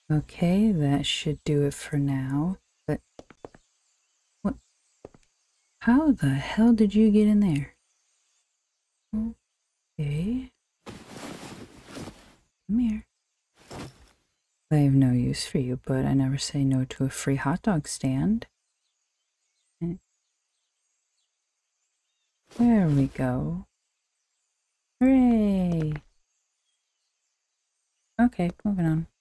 Okay, that should do it for now. But what? How the hell did you get in there? Okay. Come here. I have no use for you, but I never say no to a free hot dog stand. There we go. Hooray! Okay, moving on.